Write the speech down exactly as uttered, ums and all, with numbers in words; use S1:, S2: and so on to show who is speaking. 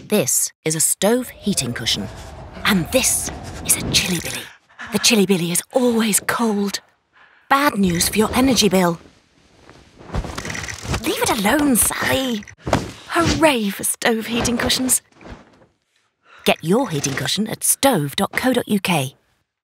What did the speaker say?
S1: This is a stove heating cushion. And this is a chilly billy. The chilly billy is always cold. Bad news for your energy bill. Leave it alone, Sally. Hooray for stove heating cushions. Get your heating cushion at stove dot co dot U K.